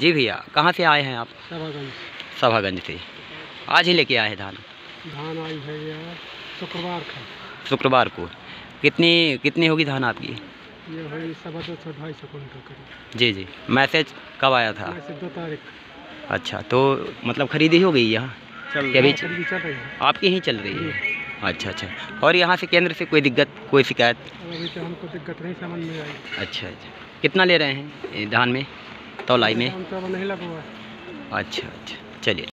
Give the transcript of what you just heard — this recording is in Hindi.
जी भैया, कहाँ से आए हैं आप? सभागंज। सभागंज से। आज ही लेके आए हैं धान? धान आई है यार शुक्रवार का। शुक्रवार को। कितनी कितनी होगी धान आपकी? ये हुई 250-250 कुंटल करीब। जी जी। मैसेज कब आया था? मैसेज 2 तारीख। अच्छा, तो मतलब खरीदी हो गई यहाँ? चल अभी चल रही है। आपकी ही चल रही है? अच्छा अच्छा। और यहाँ से केंद्र से कोई दिक्कत, कोई शिकायत? अभी तो हमको दिक्कत नहीं समझ में आई। अच्छा अच्छा। कितना ले रहे हैं धान में, तौलाई में? हम तो अब नहीं लगा हुआ है। अच्छा अच्छा, चलिए।